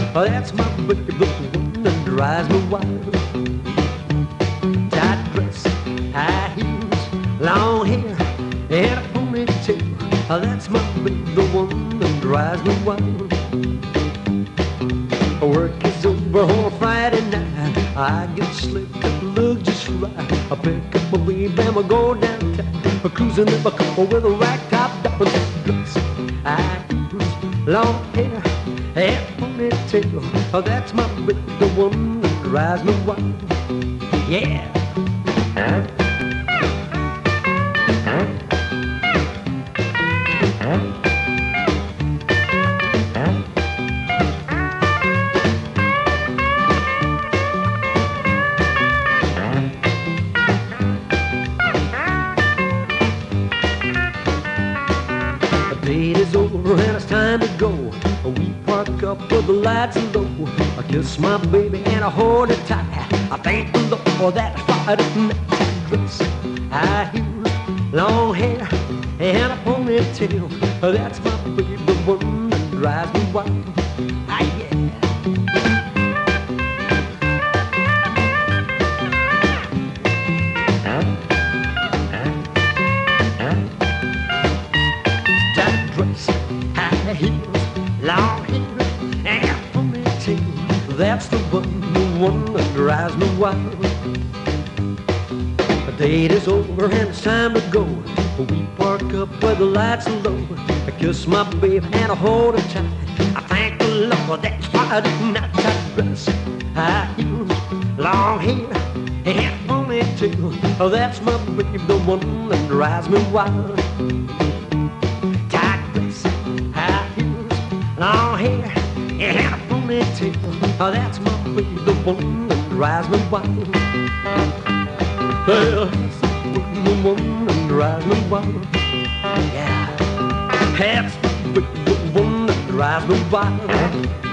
Oh, that's my baby, the one that drives me wild. Tight dress, high heels, long hair, and a ponytail. Oh, that's my baby, the one that drives me wild. Work is over on a Friday night. I get slicked up, look just right. I pick up my baby and I go downtown. I'm cruising in my car with a rag top down dress. High heels, long hair, and a ponytail. Oh, that's my baby, the one that drives me wild. Yeah. Date is over and it's time to go. We park up with the lights low. I kiss my baby and I hold her tight. I thank the Lord for that Friday night dress. High heels, long hair, and a ponytail. That's my baby, the one that drives me wild. Ah, yeah. High heels, long hair, and a ponytail. That's the one that drives me wild. The date is over and it's time to go. We park up where the lights are low. I kiss my baby and I hold her tight. I thank the Lord for that Friday night dress. High heels, long hair, and a ponytail. Oh, that's my baby, the one that drives me wild. Long hair and a ponytail. Oh, that's my baby, the one that drives me wild. That's the one that drives me wild. Yeah, that's the one that drives me wild.